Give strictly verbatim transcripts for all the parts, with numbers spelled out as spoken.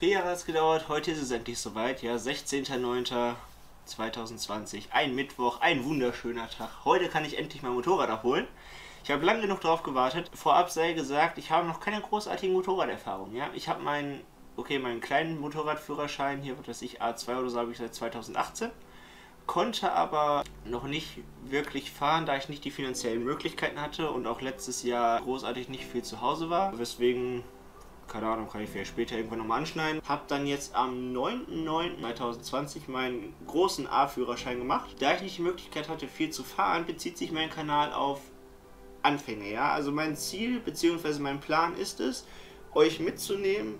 Vier Jahre hat es gedauert, heute ist es endlich soweit, ja, sechzehnter neunter zweitausendzwanzig, ein Mittwoch, ein wunderschöner Tag. Heute kann ich endlich mein Motorrad abholen. Ich habe lange genug darauf gewartet. Vorab sei gesagt, ich habe noch keine großartige Motorraderfahrung, ja. Ich habe meinen, okay, meinen kleinen Motorradführerschein, hier, was weiß ich, A zwei oder so, habe ich seit zweitausendachtzehn. Konnte aber noch nicht wirklich fahren, da ich nicht die finanziellen Möglichkeiten hatte und auch letztes Jahr großartig nicht viel zu Hause war, weswegen, keine Ahnung, kann ich vielleicht später irgendwann nochmal anschneiden. Hab dann jetzt am neunten neunten zweitausendzwanzig meinen großen A-Führerschein gemacht. Da ich nicht die Möglichkeit hatte, viel zu fahren, bezieht sich mein Kanal auf Anfänger, ja. Also mein Ziel bzw. mein Plan ist es, euch mitzunehmen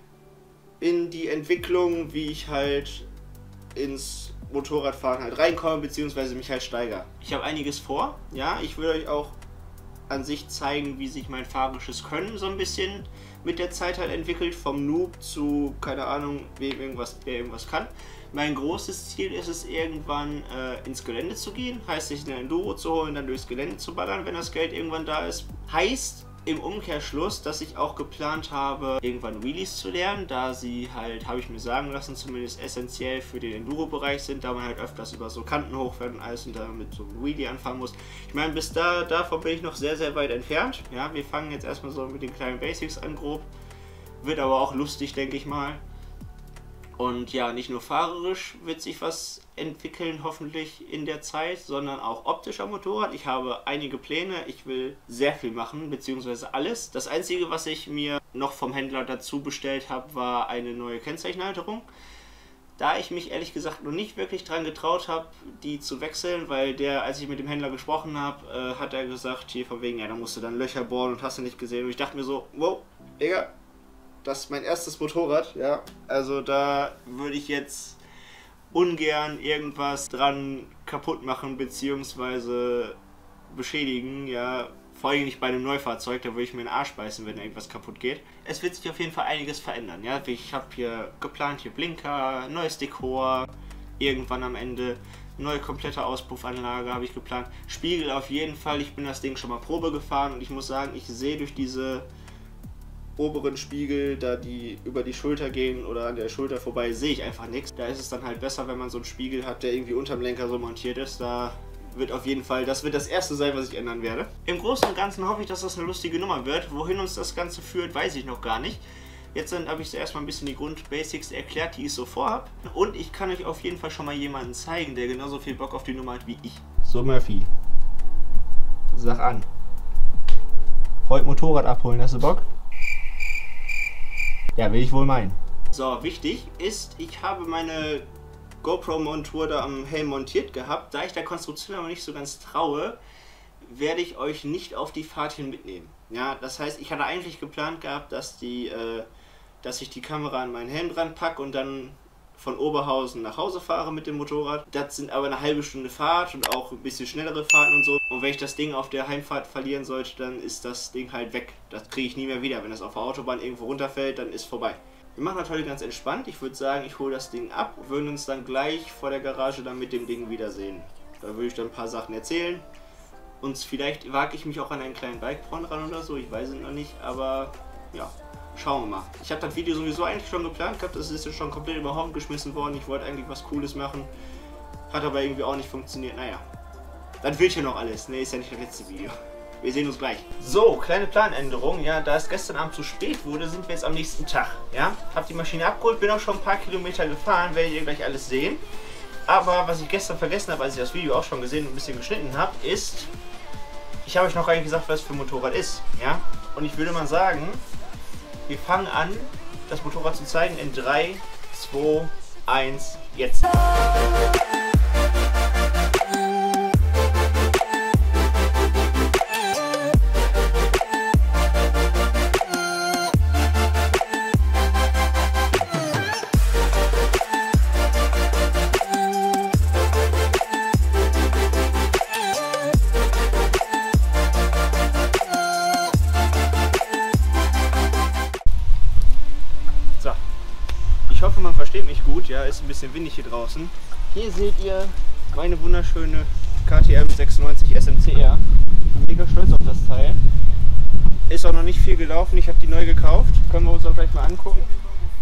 in die Entwicklung, wie ich halt ins Motorradfahren halt reinkomme, beziehungsweise mich halt steigere. Ich habe einiges vor, ja, ich will euch auch an sich zeigen, wie sich mein fahrerisches Können so ein bisschen mit der Zeit halt entwickelt, vom Noob zu, keine Ahnung, wem irgendwas, wer irgendwas kann. Mein großes Ziel ist es, irgendwann äh, ins Gelände zu gehen, heißt sich eine Enduro zu holen, dann durchs Gelände zu ballern, wenn das Geld irgendwann da ist. Heißt im Umkehrschluss, dass ich auch geplant habe, irgendwann Wheelies zu lernen, da sie halt, habe ich mir sagen lassen, zumindest essentiell für den Enduro-Bereich sind, da man halt öfters über so Kanten hochfährt und alles und damit so ein Wheelie anfangen muss. Ich meine, bis da, davon bin ich noch sehr, sehr weit entfernt. Ja, wir fangen jetzt erstmal so mit den kleinen Basics an, grob. Wird aber auch lustig, denke ich mal. Und ja, nicht nur fahrerisch wird sich was entwickeln, hoffentlich in der Zeit, sondern auch optisch am Motorrad. Ich habe einige Pläne, ich will sehr viel machen, beziehungsweise alles. Das Einzige, was ich mir noch vom Händler dazu bestellt habe, war eine neue Kennzeichenhalterung. Da ich mich ehrlich gesagt noch nicht wirklich dran getraut habe, die zu wechseln, weil der, als ich mit dem Händler gesprochen habe, äh, hat er gesagt, hier von wegen, ja, da musst du dann Löcher bohren und hast du nicht gesehen. Und ich dachte mir so, wow, Digga, das ist mein erstes Motorrad, ja, also da würde ich jetzt ungern irgendwas dran kaputt machen bzw. beschädigen, ja, vor allem nicht bei einem Neufahrzeug, da würde ich mir den Arsch beißen, wenn irgendwas kaputt geht. Es wird sich auf jeden Fall einiges verändern, ja, ich habe hier geplant, hier Blinker, neues Dekor, irgendwann am Ende, neue komplette Auspuffanlage habe ich geplant, Spiegel auf jeden Fall, ich bin das Ding schon mal Probe gefahren und ich muss sagen, ich sehe durch diese oberen Spiegel, da die über die Schulter gehen oder an der Schulter vorbei, sehe ich einfach nichts. Da ist es dann halt besser, wenn man so einen Spiegel hat, der irgendwie unterm Lenker so montiert ist. Da wird auf jeden Fall, das wird das erste sein, was ich ändern werde. Im Großen und Ganzen hoffe ich, dass das eine lustige Nummer wird. Wohin uns das Ganze führt, weiß ich noch gar nicht. Jetzt habe ich so erstmal ein bisschen die Grundbasics erklärt, die ich so vorhabe. Und ich kann euch auf jeden Fall schon mal jemanden zeigen, der genauso viel Bock auf die Nummer hat wie ich. So, Murphy, sag an. Heute Motorrad abholen, hast du Bock? Ja, will ich wohl meinen. So, wichtig ist, ich habe meine GoPro-Montur da am Helm montiert gehabt. Da ich der Konstruktion aber nicht so ganz traue, werde ich euch nicht auf die Fahrt hin mitnehmen. Ja, das heißt, ich hatte eigentlich geplant gehabt, dass, die, äh, dass ich die Kamera an meinen Helm dran packe und dann von Oberhausen nach Hause fahre mit dem Motorrad. Das sind aber eine halbe Stunde Fahrt und auch ein bisschen schnellere Fahrten und so. Und wenn ich das Ding auf der Heimfahrt verlieren sollte, dann ist das Ding halt weg. Das kriege ich nie mehr wieder. Wenn das auf der Autobahn irgendwo runterfällt, dann ist vorbei. Wir machen das heute ganz entspannt. Ich würde sagen, ich hole das Ding ab und würden uns dann gleich vor der Garage dann mit dem Ding wiedersehen. Da würde ich dann ein paar Sachen erzählen. Und vielleicht wage ich mich auch an einen kleinen Bike-Porn ran oder so. Ich weiß es noch nicht, aber ja. Schauen wir mal. Ich habe das Video sowieso eigentlich schon geplant gehabt, das ist ja schon komplett über den Haufen geschmissen worden. Ich wollte eigentlich was Cooles machen, hat aber irgendwie auch nicht funktioniert. Naja, das wird ja noch alles. Ne, ist ja nicht das letzte Video. Wir sehen uns gleich. So, kleine Planänderung. Ja, da es gestern Abend zu spät wurde, sind wir jetzt am nächsten Tag. Ja, hab die Maschine abgeholt, bin auch schon ein paar Kilometer gefahren, werdet ihr gleich alles sehen. Aber was ich gestern vergessen habe, als ich das Video auch schon gesehen und ein bisschen geschnitten habe, ist, ich habe euch noch gar nicht gesagt, was für ein Motorrad ist. Ja, und ich würde mal sagen, wir fangen an, das Motorrad zu zeigen in drei, zwei, eins, jetzt. Ich hoffe, man versteht mich gut, ja, ist ein bisschen windig hier draußen. Hier seht ihr meine wunderschöne K T M sechsundneunzig S M C R. Ich bin mega stolz auf das Teil. Ist auch noch nicht viel gelaufen, ich habe die neu gekauft. Können wir uns auch gleich mal angucken.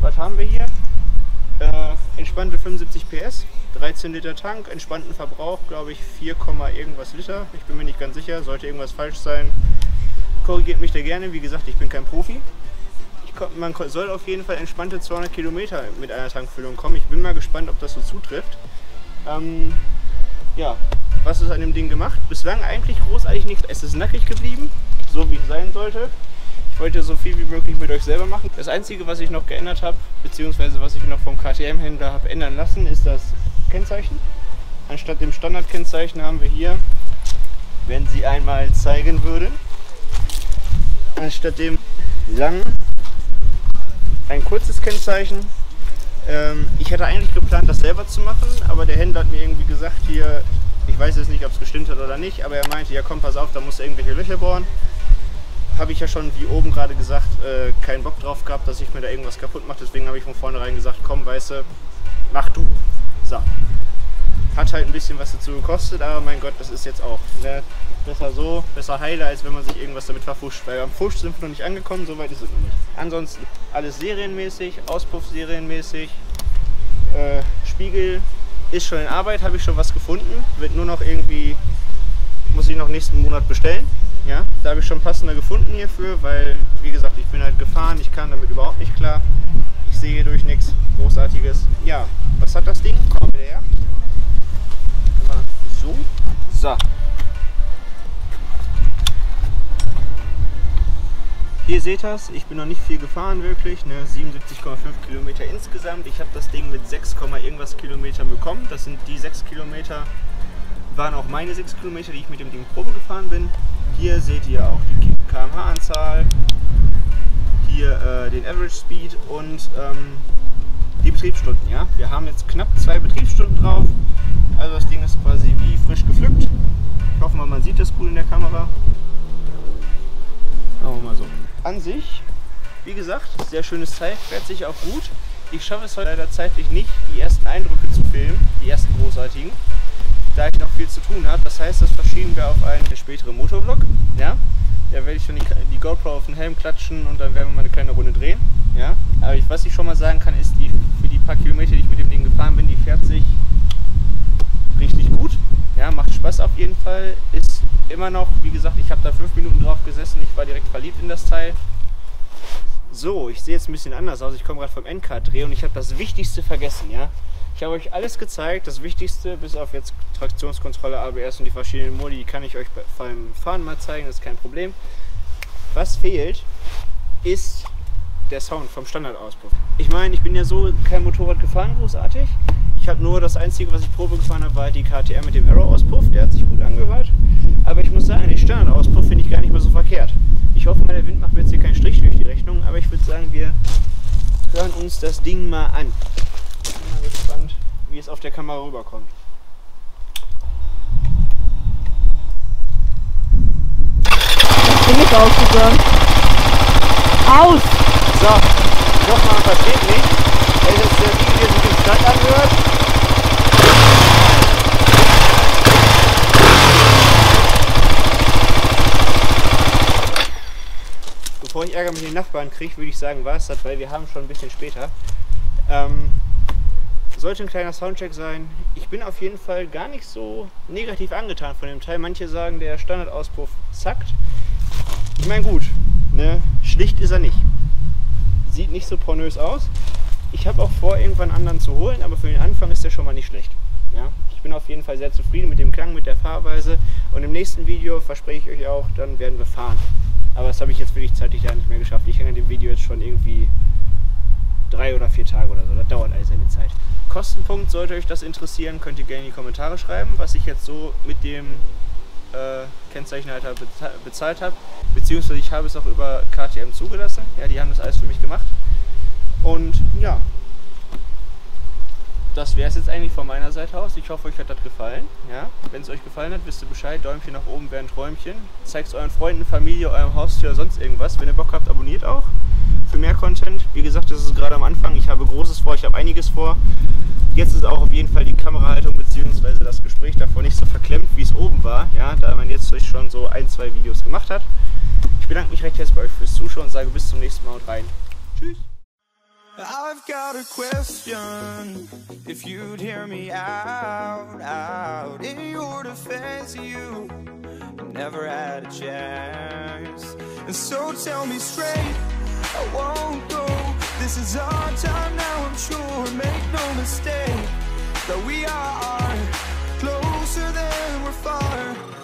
Was haben wir hier? Äh, entspannte fünfundsiebzig P S, dreizehn Liter Tank, entspannten Verbrauch, glaube ich vier, irgendwas Liter. Ich bin mir nicht ganz sicher, sollte irgendwas falsch sein, korrigiert mich da gerne. Wie gesagt, ich bin kein Profi. Ich komm, man soll auf jeden Fall entspannte zweihundert Kilometer mit einer Tankfüllung kommen. Ich bin mal gespannt, ob das so zutrifft. Ähm, ja, was ist an dem Ding gemacht? Bislang eigentlich großartig nichts. Es ist nackig geblieben, so wie es sein sollte. Ich wollte so viel wie möglich mit euch selber machen. Das Einzige, was ich noch geändert habe, beziehungsweise was ich noch vom K T M-Händler habe ändern lassen, ist das Kennzeichen. Anstatt dem Standardkennzeichen haben wir hier, wenn Sie einmal zeigen würden, anstatt dem langen ein kurzes Kennzeichen. Ähm, ich hatte eigentlich geplant, das selber zu machen, aber der Händler hat mir irgendwie gesagt, hier, ich weiß jetzt nicht, ob es gestimmt hat oder nicht, aber er meinte, ja komm, pass auf, da musst du irgendwelche Löcher bohren. Habe ich ja schon, wie oben gerade gesagt, äh, keinen Bock drauf gehabt, dass ich mir da irgendwas kaputt mache. Deswegen habe ich von vornherein gesagt, komm, weißt du, mach du. So. Hat halt ein bisschen was dazu gekostet, aber mein Gott, das ist jetzt auch, ne? Besser so, besser heile, als wenn man sich irgendwas damit verfuscht. Weil am Fusch sind wir noch nicht angekommen, so weit ist es noch nicht. Ansonsten alles serienmäßig, Auspuff serienmäßig, äh, Spiegel ist schon in Arbeit, habe ich schon was gefunden. Wird nur noch irgendwie, muss ich noch nächsten Monat bestellen. Ja, da habe ich schon passender gefunden hierfür, weil, wie gesagt, ich bin halt gefahren, ich kam damit überhaupt nicht klar. Ich sehe hier durch nichts Großartiges. Ja, was hat das Ding? Komm wieder her. So. So. Hier seht ihr es, ich bin noch nicht viel gefahren wirklich, ne? siebenundsiebzig Komma fünf Kilometer insgesamt. Ich habe das Ding mit sechs, irgendwas Kilometern bekommen. Das sind die sechs Kilometer, waren auch meine sechs Kilometer, die ich mit dem Ding Probe gefahren bin. Hier seht ihr auch die Kilometer pro Stunde Anzahl, hier äh, den Average Speed und ähm, die Betriebsstunden. Ja? Wir haben jetzt knapp zwei Betriebsstunden drauf, also das Ding ist quasi wie frisch gepflückt. Ich hoffe mal, man sieht das gut in der Kamera. Machen wir mal so. An sich, wie gesagt, sehr schönes Teil, fährt sich auch gut. Ich schaffe es heute leider zeitlich nicht, die ersten Eindrücke zu filmen, die ersten großartigen, da ich noch viel zu tun habe. Das heißt, das verschieben wir auf einen späteren Motovlog. Ja? Da werde ich schon die, die GoPro auf den Helm klatschen und dann werden wir mal eine kleine Runde drehen. Ja? Aber ich, was ich schon mal sagen kann, ist, die, für die paar Kilometer, die ich mit dem Ding gefahren bin, die fährt sich richtig gut. Ja, macht Spaß auf jeden Fall. Ist immer noch, wie gesagt, ich habe da fünf Minuten drauf gesessen, ich war direkt verliebt in das Teil. So, ich sehe jetzt ein bisschen anders aus. Ich komme gerade vom Endcard-Dreh und ich habe das Wichtigste vergessen. Ja? Ich habe euch alles gezeigt, das Wichtigste, bis auf jetzt Traktionskontrolle, A B S und die verschiedenen Modi, die kann ich euch beim Fahren mal zeigen, das ist kein Problem. Was fehlt, ist der Sound vom Standardauspuff. Ich meine, ich bin ja so kein Motorrad gefahren, großartig. Ich habe nur das Einzige, was ich Probe gefahren habe, war halt die K T M mit dem Aero-Auspuff, der hat sich gut angehört. Aber ich muss sagen, den Standardauspuff finde ich gar nicht mehr so verkehrt. Ich hoffe mal, der Wind macht mir jetzt hier keinen Strich durch die Rechnung, aber ich würde sagen, wir hören uns das Ding mal an. Ich bin mal gespannt, wie es auf der Kamera rüberkommt. Ich bin nicht ausgegangen. Aus! So, ich hoffe, man versteht mich. Es ist der Video, der sich im Stand anhört. Bevor ich Ärger mit den Nachbarn kriege, würde ich sagen, war es das, weil wir haben schon ein bisschen später. Ähm, sollte ein kleiner Soundcheck sein. Ich bin auf jeden Fall gar nicht so negativ angetan von dem Teil. Manche sagen, der Standardauspuff zackt. Ich meine, gut, ne? Schlicht ist er nicht. Sieht nicht so pornös aus. Ich habe auch vor, irgendwann einen anderen zu holen, aber für den Anfang ist der schon mal nicht schlecht. Ja? Ich bin auf jeden Fall sehr zufrieden mit dem Klang, mit der Fahrweise. Und im nächsten Video verspreche ich euch auch, dann werden wir fahren. Aber das habe ich jetzt wirklich zeitlich ja nicht mehr geschafft. Ich hänge an dem Video jetzt schon irgendwie drei oder vier Tage oder so. Das dauert alles seine Zeit. Kostenpunkt, sollte euch das interessieren, könnt ihr gerne in die Kommentare schreiben, was ich jetzt so mit dem äh, Kennzeichenhalter bezahlt habe. Beziehungsweise ich habe es auch über K T M zugelassen. Ja, die haben das alles für mich gemacht. Und ja, das wäre es jetzt eigentlich von meiner Seite aus. Ich hoffe, euch hat das gefallen. Ja? Wenn es euch gefallen hat, wisst ihr Bescheid. Däumchen nach oben wäre ein Träumchen. Zeigt es euren Freunden, Familie, eurem Haustier oder sonst irgendwas. Wenn ihr Bock habt, abonniert auch für mehr Content. Wie gesagt, das ist gerade am Anfang. Ich habe Großes vor, ich habe einiges vor. Jetzt ist auch auf jeden Fall die Kamerahaltung bzw. das Gespräch davor nicht so verklemmt, wie es oben war. Ja? Da man jetzt schon so ein, zwei Videos gemacht hat. Ich bedanke mich recht herzlich bei euch fürs Zuschauen und sage bis zum nächsten Mal und rein. Tschüss! I've got a question, if you'd hear me out, out. In your defense, you never had a chance. And so tell me straight, I won't go. This is our time now, I'm sure. Make no mistake that we are closer than we're far.